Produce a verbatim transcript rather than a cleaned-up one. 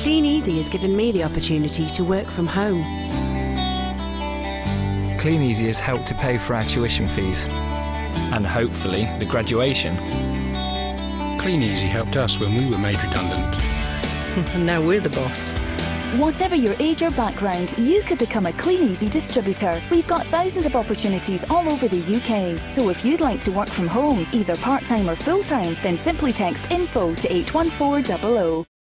CleanEasy has given me the opportunity to work from home. CleanEasy has helped to pay for our tuition fees and hopefully the graduation. CleanEasy helped us when we were made redundant. And now we're the boss. Whatever your age or background, you could become a CleanEasy distributor. We've got thousands of opportunities all over the U K. So if you'd like to work from home, either part-time or full-time, then simply text info to eight one four zero zero.